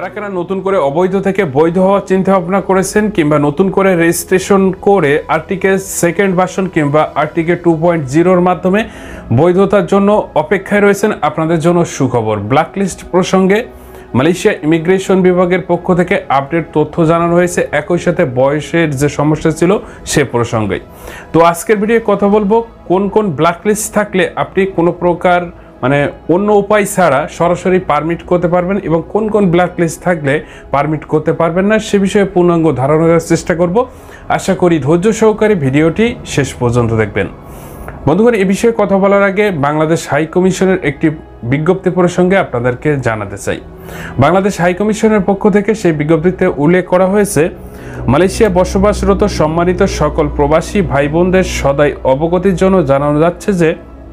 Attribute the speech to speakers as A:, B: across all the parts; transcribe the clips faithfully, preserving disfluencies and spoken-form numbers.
A: কারা কারা নতুন করে অবৈধ থেকে বৈধ হওয়ার চিন্তা ভাবনা করেছেন কিংবা নতুন করে রেজিস্ট্রেশন করে আর্টিকেল সেকেন্ড ভার্সন কিংবা আর্টিকেল টু পয়েন্ট জিরোর মাধ্যমে বৈধতার জন্য অপেক্ষায় রয়েছেন, আপনাদের জন্য সুখবর। ব্ল্যাকলিস্ট প্রসঙ্গে মালয়েশিয়া ইমিগ্রেশন বিভাগের পক্ষ থেকে আপডেট তথ্য জানানো হয়েছে, একই সাথে বয়সের যে সমস্যা ছিল সে প্রসঙ্গেই। তো আজকের ভিডিওয়ে কথা বলবো কোন কোন ব্ল্যাকলিস্ট থাকলে আপনি কোনো প্রকার মানে অন্য উপায় ছাড়া সরাসরি পারমিট করতে পারবেন এবং কোন কোন ব্ল্যাকলিস্ট থাকলে পারমিট করতে পারবেন না সে বিষয়ে পূর্ণাঙ্গ ধারণা দেওয়ার চেষ্টা করব। আশা করি ধৈর্য সহকারে ভিডিওটি শেষ পর্যন্ত দেখবেন। বন্ধুগণ, এ বিষয়ে কথা বলার আগে বাংলাদেশ হাই কমিশনের একটি বিজ্ঞপ্তি প্রসঙ্গে আপনাদেরকে জানাতে চাই। বাংলাদেশ হাই কমিশনের পক্ষ থেকে সেই বিজ্ঞপ্তিতে উল্লেখ করা হয়েছে, মালয়েশিয়া বসবাসরত সম্মানিত সকল প্রবাসী ভাই বোনদের সদাই অবগতির জন্য জানানো যাচ্ছে যে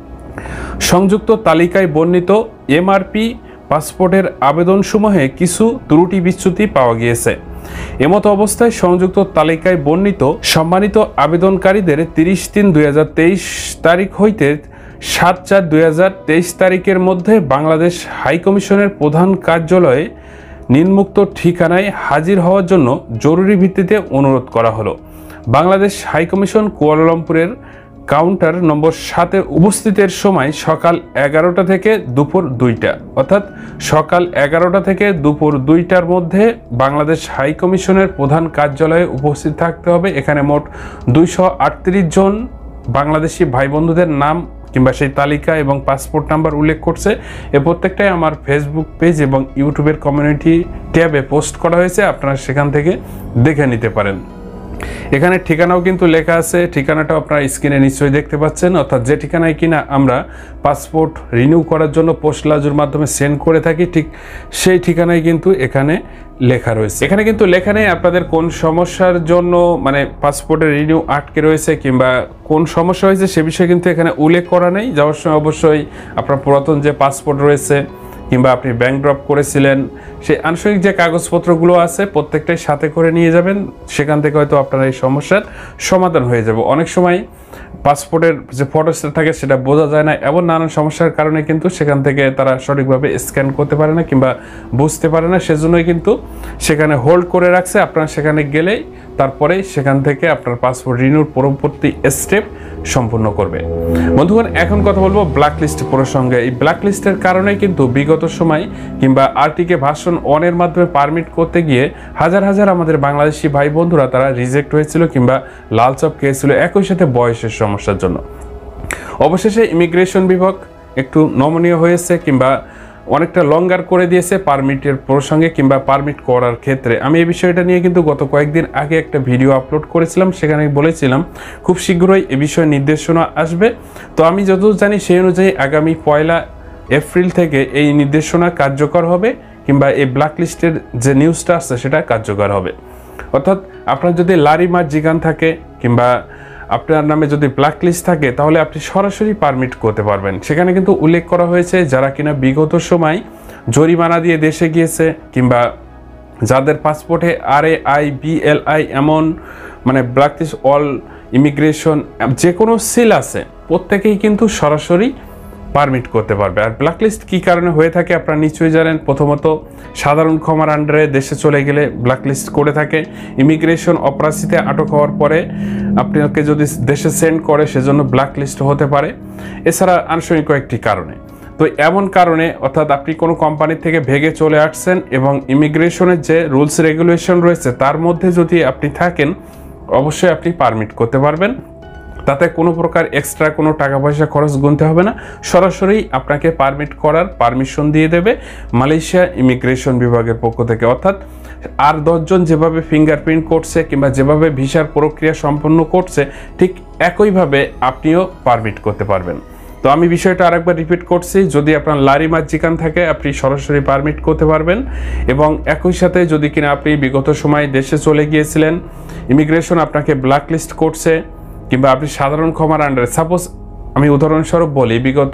A: সংযুক্ত তালিকায় বর্ণিত এমআরপি পাসপোর্টের আবেদনসমূহে কিছু ত্রুটি বিচ্যুতি পাওয়া গিয়েছে। এমতো অবস্থায় সংযুক্ত তালিকায় বর্ণিত সম্মানিত আবেদনকারীদের তিরিশ তিন দুই হাজার তেইশ তারিখ হইতে সাত চার দুই হাজার তেইশ তারিখের মধ্যে বাংলাদেশ হাই কমিশনের প্রধান কার্যালয়ে নিম্নোক্ত ঠিকানায় হাজির হওয়ার জন্য জরুরি ভিত্তিতে অনুরোধ করা হলো। বাংলাদেশ হাই কমিশন কুয়ালালামপুরের কাউন্টার নম্বর সাতে উপস্থিতের সময় সকাল এগারোটা থেকে দুপুর দুইটা, অর্থাৎ সকাল এগারোটা থেকে দুপুর দুইটার মধ্যে বাংলাদেশ হাই কমিশনের প্রধান কার্যালয়ে উপস্থিত থাকতে হবে। এখানে মোট দুইশো আটত্রিশ জন বাংলাদেশি ভাই বন্ধুদের নাম কিংবা সেই তালিকা এবং পাসপোর্ট নাম্বার উল্লেখ করছে। এ প্রত্যেকটাই আমার ফেসবুক পেজ এবং ইউটিউবের কমিউনিটি ট্যাবে পোস্ট করা হয়েছে, আপনারা সেখান থেকে দেখে নিতে পারেন। এখানে ঠিকানাও কিন্তু লেখা আছে, ঠিকানাটাও আপনারা স্ক্রিনে নিশ্চয়ই দেখতে পাচ্ছেন, অর্থাৎ যে ঠিকানায় কিনা আমরা পাসপোর্ট রিনিউ করার জন্য পোস্ট লাজুর মাধ্যমে সেন্ড করে থাকি, ঠিক সেই ঠিকানায় কিন্তু এখানে লেখা রয়েছে। এখানে কিন্তু লেখা নেই আপনাদের কোন সমস্যার জন্য মানে পাসপোর্টের রিনিউ আটকে রয়েছে কিংবা কোন সমস্যা হয়েছে সে বিষয়ে কিন্তু এখানে উল্লেখ করা নেই। যাওয়ার সময় অবশ্যই আপনার পুরাতন যে পাসপোর্ট রয়েছে কিংবা আপনি ব্যাংক ড্রপ করেছিলেন সেই আনুষঙ্গিক যে কাগজপত্রগুলো আছে প্রত্যেকটাই সাথে করে নিয়ে যাবেন, সেখান থেকে হয়তো আপনার এই সমস্যার সমাধান হয়ে যাবে। অনেক সময় পাসপোর্টের যে ফটো থাকে সেটা বোঝা যায় না, এমন নানান সমস্যার কারণে কিন্তু সেখান থেকে তারা সঠিকভাবে স্ক্যান করতে পারে না কিংবা বুঝতে পারে না, সেজন্যই কিন্তু সেখানে হোল্ড করে রাখছে। আপনারা সেখানে গেলেই তারপরে সেখান থেকে আপনার পাসপোর্ট রিনিউর পরবর্তী স্টেপ সম্পূর্ণ করবে। বন্ধুগণ, এখন কথা বলবো ব্ল্যাকলিস্ট প্রসঙ্গে। এই ব্ল্যাকলিস্টের কারণে কিন্তু বিগত সময় কিংবা আর্টিকে ভার্সন ওয়ানের মাধ্যমে পারমিট করতে গিয়ে হাজার হাজার আমাদের বাংলাদেশি ভাই বন্ধুরা তারা রিজেক্ট হয়েছিল কিংবা লাল চপ খেয়েছিল একই সাথে বয়সের সমস্যার জন্য। অবশেষে ইমিগ্রেশন বিভাগ একটু নমনীয় হয়েছে কিংবা অনেকটা লঙ্গার করে দিয়েছে পারমিটের প্রসঙ্গে কিংবা পারমিট করার ক্ষেত্রে। আমি এই বিষয়টা নিয়ে কিন্তু গত কয়েকদিন আগে একটা ভিডিও আপলোড করেছিলাম, সেখানে বলেছিলাম খুব শীঘ্রই এ বিষয়ে নির্দেশনা আসবে। তো আমি যতদূর জানি সেই অনুযায়ী আগামী পয়লা এপ্রিল থেকে এই নির্দেশনা কার্যকর হবে কিংবা এই ব্ল্যাকলিস্টের যে নিউজটা আসছে সেটা কার্যকর হবে। অর্থাৎ আপনার যদি লারি মার জিগান থাকে কিংবা আপনার নামে যদি ব্ল্যাকলিস্ট থাকে তাহলে আপনি সরাসরি পারমিট করতে পারবেন। সেখানে কিন্তু উল্লেখ করা হয়েছে যারা কিনা বিগত সময় জরিমানা দিয়ে দেশে গিয়েছে কিংবা যাদের পাসপোর্টে আর A I B L I এমন মানে ব্ল্যাকলিস্ট অল ইমিগ্রেশন যে কোনো সিল আছে প্রত্যেকেই কিন্তু সরাসরি পারমিট করতে পারবে। আর ব্ল্যাকলিস্ট কী কারণে হয়ে থাকে আপনারা নিশ্চয়ই জানেন। প্রথমত সাধারণ ক্ষমার আন্ডারে দেশে চলে গেলে ব্ল্যাকলিস্ট করে থাকে, ইমিগ্রেশন অপরাধীতে আটক হওয়ার পরে আপনাকে যদি দেশে সেন্ড করে সেজন্য ব্ল্যাকলিস্ট হতে পারে, এছাড়া আনুষঙ্গিক কয়েকটি কারণে। তো এমন কারণে অর্থাৎ আপনি কোনো কোম্পানি থেকে ভেগে চলে আসছেন এবং ইমিগ্রেশনের যে রুলস রেগুলেশন রয়েছে তার মধ্যে যদি আপনি থাকেন অবশ্যই আপনি পারমিট করতে পারবেন। তাতে কোনো প্রকার এক্সট্রা কোনো টাকা পয়সা খরচ গুনতে হবে না, সরাসরি আপনাকে পারমিট করার পারমিশন দিয়ে দেবে মালয়েশিয়া ইমিগ্রেশন বিভাগের পক্ষ থেকে। অর্থাৎ আর দশজন যেভাবে ফিঙ্গারপ্রিন্ট করছে কিংবা যেভাবে ভিসার প্রক্রিয়া সম্পন্ন করছে ঠিক একইভাবে আপনিও পারমিট করতে পারবেন। তো আমি বিষয়টা আরেকবার রিপিট করছি, যদি আপনার লারি মার্জিকান থাকে আপনি সরাসরি পারমিট করতে পারবেন এবং একই সাথে যদি কিনা আপনি বিগত সময় দেশে চলে গিয়েছিলেন, ইমিগ্রেশন আপনাকে ব্ল্যাকলিস্ট করছে কিংবা আপনি সাধারণ ক্ষমার আন্ডারে, সাপোজ আমি উদাহরণস্বরূপ বলি বিগত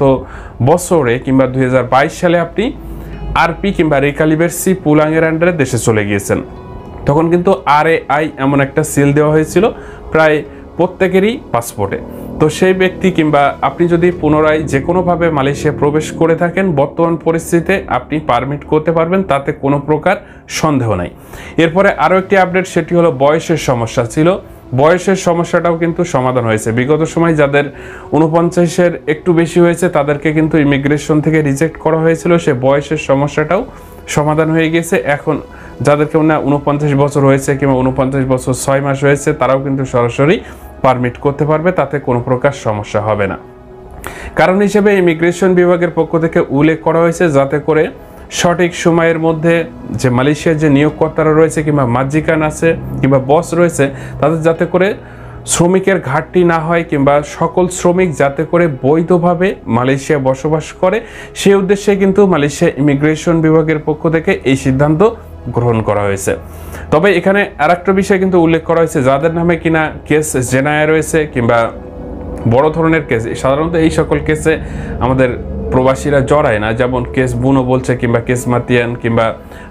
A: বছরে কিংবা দুই হাজার বাইশ সালে আপনি আরপি কিংবা রিকালিবেরসি পুলাংয়ের আন্ডারে দেশে চলে গিয়েছেন, তখন কিন্তু আর এ আই এমন একটা সিল দেওয়া হয়েছিল প্রায় প্রত্যেকেরই পাসপোর্টে। তো সেই ব্যক্তি কিংবা আপনি যদি পুনরায় যে কোনোভাবে মালয়েশিয়া প্রবেশ করে থাকেন, বর্তমান পরিস্থিতিতে আপনি পারমিট করতে পারবেন, তাতে কোনো প্রকার সন্দেহ নাই। এরপরে আরও একটি আপডেট, সেটি হলো বয়সের সমস্যা ছিল। বয়সের সমস্যাটাও কিন্তু সমাধান হয়েছে। বিগত সময় যাদের উনপঞ্চাশের একটু বেশি হয়েছে তাদেরকে কিন্তু ইমিগ্রেশন থেকে রিজেক্ট করা হয়েছিল, সে বয়সের সমস্যাটাও সমাধান হয়ে গেছে। এখন যাদেরকে না উনপঞ্চাশ বছর হয়েছে কিংবা উনপঞ্চাশ বছর ছয় মাস হয়েছে তারাও কিন্তু সরাসরি পারমিট করতে পারবে, তাতে কোনো প্রকার সমস্যা হবে না। কারণ হিসেবে ইমিগ্রেশন বিভাগের পক্ষ থেকে উল্লেখ করা হয়েছে যাতে করে সঠিক সময়ের মধ্যে যে মালয়েশিয়ার যে নিয়োগকর্তারা রয়েছে কিংবা মাজিকান আছে কিংবা বস রয়েছে তাদের যাতে করে শ্রমিকের ঘাটতি না হয় কিংবা সকল শ্রমিক যাতে করে বৈধভাবে মালয়েশিয়া বসবাস করে, সেই উদ্দেশ্যে কিন্তু মালয়েশিয়া ইমিগ্রেশন বিভাগের পক্ষ থেকে এই সিদ্ধান্ত গ্রহণ করা হয়েছে। তবে এখানে আরেকটা বিষয় কিন্তু উল্লেখ করা হয়েছে, যাদের নামে কিনা কেস জেনায়া রয়েছে কিংবা বড় ধরনের কেস, সাধারণত এই সকল কেসে আমাদের প্রবাসীরা জড়ায় না, যেমন কেস বুনো বলছে কিংবা কেস মাতিয়ান কিংবা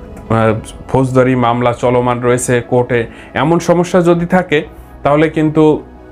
A: ফৌজদারি মামলা চলমান রয়েছে কোর্টে, এমন সমস্যা যদি থাকে তাহলে কিন্তু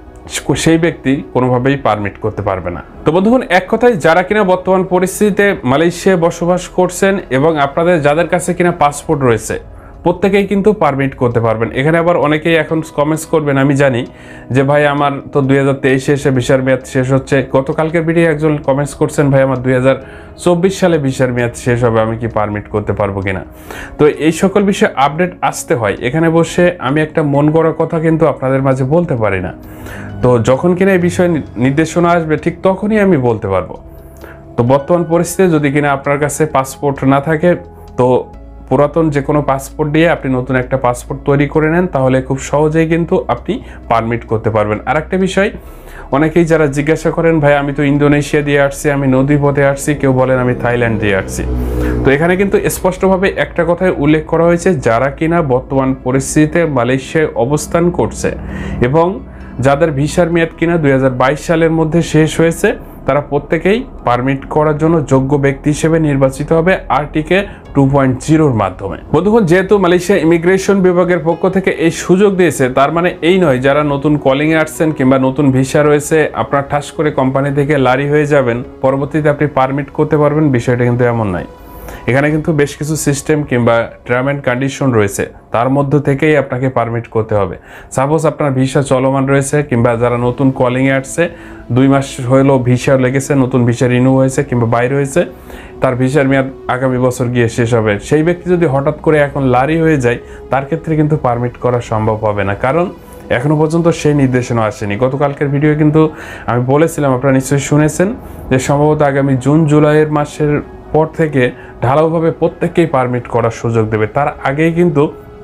A: সেই ব্যক্তি কোনোভাবেই পারমিট করতে পারবে না। তো বন্ধুগণ, এক কথায় যারা কিনা বর্তমান পরিস্থিতিতে মালয়েশিয়ায় বসবাস করছেন এবং আপনাদের যাদের কাছে কিনা পাসপোর্ট রয়েছে প্রত্যেকেই কিন্তু পারমিট করতে পারবেন। এখানে আবার অনেকেই এখন কমেন্টস করবেন, আমি জানি যে ভাই আমার তো দুই হাজার তেইশে এসে ভিসার মেয়াদ শেষ হচ্ছে। গতকালকের ভিডিও একজন কমেন্টস করছেন ভাই আমার দুই হাজার চব্বিশ সালে ভিসার মেয়াদ শেষ হবে, আমি কি পারমিট করতে পারবো কিনা। তো এই সকল বিষয়ে আপডেট আসতে হয়, এখানে বসে আমি একটা মন গড়া কথা কিন্তু আপনাদের মাঝে বলতে পারি না। তো যখন কিনা এই বিষয়ে নির্দেশনা আসবে ঠিক তখনই আমি বলতে পারবো। তো বর্তমান পরিস্থিতিতে যদি কিনা আপনার কাছে পাসপোর্ট না থাকে তো পুরাতন যে কোনো পাসপোর্ট দিয়ে আপনি নতুন একটা পাসপোর্ট তৈরি করে নেন, তাহলে খুব সহজেই কিন্তু আপনি পারমিট করতে পারবেন। আর একটা বিষয়, অনেকেই যারা জিজ্ঞাসা করেন ভাই আমি তো ইন্দোনেশিয়া দিয়ে আসছি, আমি নদী পথে আসছি, কেউ বলেন আমি থাইল্যান্ড দিয়ে আসছি। তো এখানে কিন্তু স্পষ্টভাবে একটা কথাই উল্লেখ করা হয়েছে, যারা কিনা বর্তমান পরিস্থিতিতে মালয়েশিয়ায় অবস্থান করছে এবং যাদের ভিসার মেয়াদ কিনা দুই হাজার বাইশ সালের মধ্যে শেষ হয়েছে তারা প্রত্যেকেই পারমিট করার জন্য যোগ্য ব্যক্তি হিসেবে নির্বাচিত হবে আরটিকে টু পয়েন্ট জিরোর মাধ্যমে। বন্ধুগণ, যেহেতু মালয়েশিয়া ইমিগ্রেশন বিভাগের পক্ষ থেকে এই সুযোগ দিয়েছে, তার মানে এই নয় যারা নতুন কলিংয়ে আসছেন কিংবা নতুন ভিসা রয়েছে আপনার ঠাস করে কোম্পানি থেকে লারি হয়ে যাবেন, পরবর্তীতে আপনি পারমিট করতে পারবেন, বিষয়টা কিন্তু এমন নয়। এখানে কিন্তু বেশ কিছু সিস্টেম কিংবা টার্ম অ্যান্ড কন্ডিশন রয়েছে, তার মধ্য থেকেই আপনাকে পারমিট করতে হবে। সাপোজ আপনার ভিসা চলমান রয়েছে কিংবা যারা নতুন কলিংয়ে আসছে, দুই মাস হলো ভিসা লেগেছে, নতুন ভিসা রিনিউ হয়েছে কিংবা বাইরে হয়েছে, তার ভিসার মেয়াদ আগামী বছর গিয়ে শেষ হবে, সেই ব্যক্তি যদি হঠাৎ করে এখন লারি হয়ে যায় তার ক্ষেত্রে কিন্তু পারমিট করা সম্ভব হবে না, কারণ এখনো পর্যন্ত সেই নির্দেশনা আসেনি। গতকালকের ভিডিও কিন্তু আমি বলেছিলাম, আপনারা নিশ্চয়ই শুনেছেন, যে সম্ভবত আগামী জুন জুলাইয়ের মাসের পর থেকে ঢালাওভাবে প্রত্যেককেই পারমিট করার সুযোগ দেবে। তার আগেই কিন্তু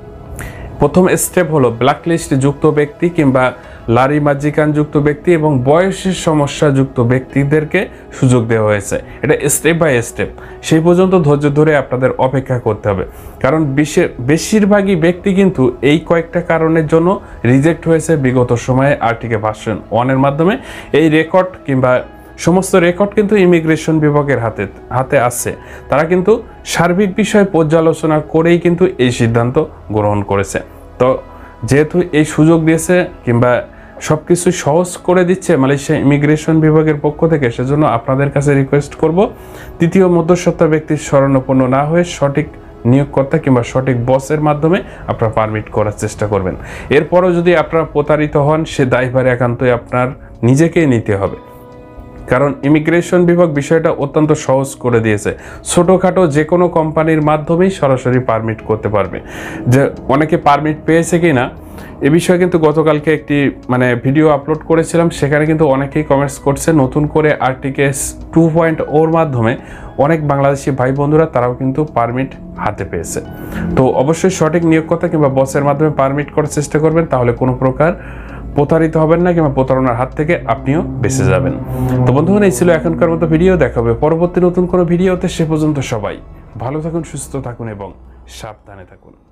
A: প্রথম স্টেপ হলো ব্ল্যাকলিস্ট যুক্ত ব্যক্তি কিংবা লারি মাজিকান যুক্ত ব্যক্তি এবং বয়সের সমস্যা যুক্ত ব্যক্তিদেরকে সুযোগ দেওয়া হয়েছে। এটা স্টেপ বাই স্টেপ, সেই পর্যন্ত ধৈর্য ধরে আপনাদের অপেক্ষা করতে হবে, কারণ বেশিরভাগই ব্যক্তি কিন্তু এই কয়েকটা কারণের জন্য রিজেক্ট হয়েছে বিগত সময়ে আরটিকে ভার্সন ওয়ানের মাধ্যমে। এই রেকর্ড কিংবা সমস্ত রেকর্ড কিন্তু ইমিগ্রেশন বিভাগের হাতে হাতে আছে, তারা কিন্তু সার্বিক বিষয় পর্যালোচনা করেই কিন্তু এই সিদ্ধান্ত গ্রহণ করেছে। তো যেহেতু এই সুযোগ দিয়েছে কিংবা সব কিছু সহজ করে দিচ্ছে মালয়েশিয়া ইমিগ্রেশন বিভাগের পক্ষ থেকে, সেজন্য আপনাদের কাছে রিকোয়েস্ট করব তৃতীয় মধ্যস্বত্ব ব্যক্তির শরণাপন্ন না হয়ে সঠিক নিয়োগকর্তা কিংবা সঠিক বসের মাধ্যমে আপনারা পারমিট করার চেষ্টা করবেন। এরপরও যদি আপনারা প্রতারিত হন, সে দায়ভার একান্তই আপনার নিজেকেই নিতে হবে, কারণ ইমিগ্রেশন বিভাগ বিষয়টা অত্যন্ত সহজ করে দিয়েছে। ছোটোখাটো যে কোনো কোম্পানির মাধ্যমেই সরাসরি পারমিট করতে পারবে। যে অনেকে পারমিট পেয়েছে কি না এ বিষয়ে কিন্তু গতকালকে একটি মানে ভিডিও আপলোড করেছিলাম, সেখানে কিন্তু অনেকেই কমেন্টস করছে নতুন করে আরটিকে টু পয়েন্ট ওর মাধ্যমে অনেক বাংলাদেশি ভাই বন্ধুরা তারাও কিন্তু পারমিট হাতে পেয়েছে। তো অবশ্যই সঠিক নিয়োগকর্তা কিংবা বসের মাধ্যমে পারমিট করার চেষ্টা করবেন, তাহলে কোনো প্রকার প্রতারিত হবেন না কিংবা প্রতারণার হাত থেকে আপনিও বেঁচে যাবেন। তো বন্ধুগণ, এই ছিল এখনকার মতো ভিডিও, দেখা হবে পরবর্তী নতুন কোনো ভিডিওতে। সে পর্যন্ত সবাই ভালো থাকুন, সুস্থ থাকুন এবং সাবধানে থাকুন।